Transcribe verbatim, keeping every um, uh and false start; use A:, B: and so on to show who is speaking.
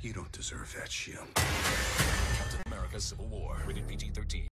A: You don't deserve that shield.
B: Captain America Civil War. Rated P G thirteen.